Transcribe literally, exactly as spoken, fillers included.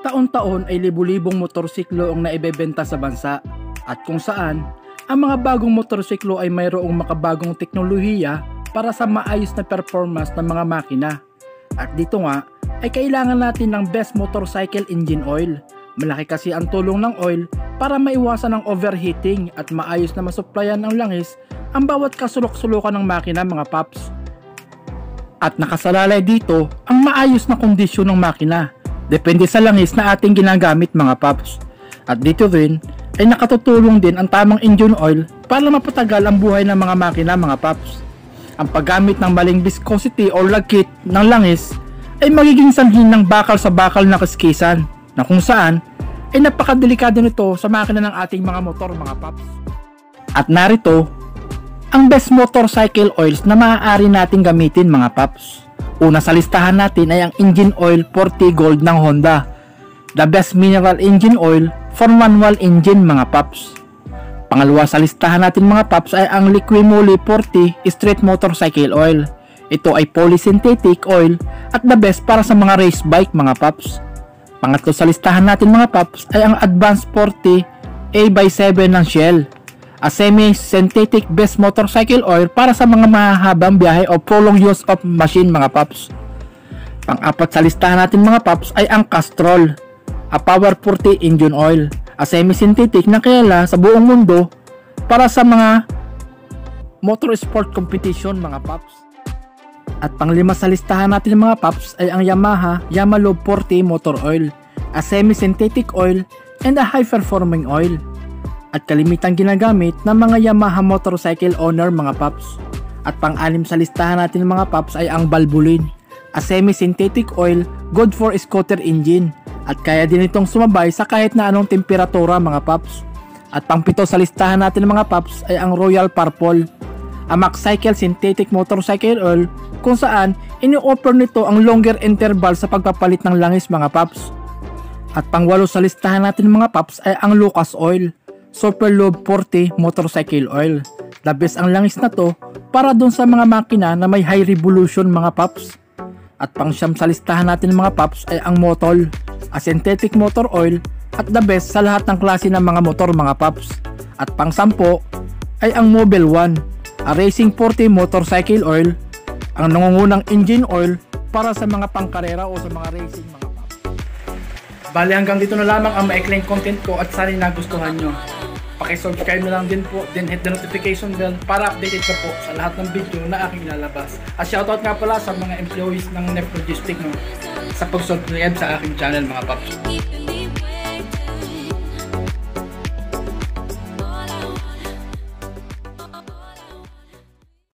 Taon-taon ay libu-libong motorsiklo ang naibebenta sa bansa at kung saan ang mga bagong motorsiklo ay mayroong makabagong teknolohiya para sa maayos na performance ng mga makina. At dito nga ay kailangan natin ng best motorcycle engine oil. Malaki kasi ang tulong ng oil para maiwasan ang overheating at maayos na masuplayan ng langis ang bawat kasulok-sulukan ng makina, mga paps. At nakasalalay dito ang maayos na kondisyon ng makina. Depende sa langis na ating ginagamit, mga paps. At dito rin ay nakatutulong din ang tamang engine oil para mapatagal ang buhay ng mga makina, mga paps. Ang paggamit ng maling viscosity o lagkit ng langis ay magiging sanhin ng bakal sa bakal na kiskisan na kung saan ay napakadelikado nito sa makina ng ating mga motor, mga paps. At narito ang best motorcycle oils na maaari nating gamitin, mga paps. Una sa listahan natin ay ang engine oil forty Gold ng Honda. The best mineral engine oil for manual engine, mga paps. Pangalawa sa listahan natin, mga paps, ay ang Liquimoli forty Street Motorcycle Oil. Ito ay polysynthetic oil at the best para sa mga race bike, mga paps. Pangatlo sa listahan natin, mga paps, ay ang Advanced forty A by seven ng Shell. A semi-synthetic best motorcycle oil para sa mga mahahabang biyahe o prolonged use of machine, mga paps. Pang-apat sa listahan natin, mga paps, ay ang Castrol, a Power forty engine oil, a semi-synthetic na kilala sa buong mundo para sa mga motorsport competition, mga paps. At panglima sa listahan natin, mga paps, ay ang Yamaha Yamalobe forty motor oil, a semi-synthetic oil and a high-performing oil. At kalimitang ginagamit ng mga Yamaha motorcycle owner, mga paps. At pang-anim sa listahan natin, mga paps, ay ang Valvoline, a semi-synthetic oil good for scooter engine at kaya din itong sumabay sa kahit na anong temperatura, mga paps. At pang-pito sa listahan natin, mga paps, ay ang Royal Purple, a Maxcycle synthetic motorcycle oil kung saan ini-offer nito ang longer interval sa pagpapalit ng langis, mga paps. At pang-walo sa listahan natin, mga paps, ay ang Lucas Oil Superlube forty motorcycle oil. The best ang langis na to para dun sa mga makina na may high revolution, mga paps. At pang siyam sa listahan natin, mga paps, ay ang Motol, a synthetic motor oil at the best sa lahat ng klase ng mga motor, mga paps. At pang sampo ay ang Mobil one, a Racing forty motorcycle oil, ang nangungunang engine oil para sa mga pangkarera o sa mga racing, mga paps. Bali, hanggang dito na lamang ang maikling content ko at sana nagustuhan nyo. Paki-subscribe na lang din po, then hit the notification bell para updated ka po sa lahat ng video na aking lalabas. At shoutout nga pala sa mga employees ng Nep Logistics, no, sa pag-subscribe sa aking channel, mga paps.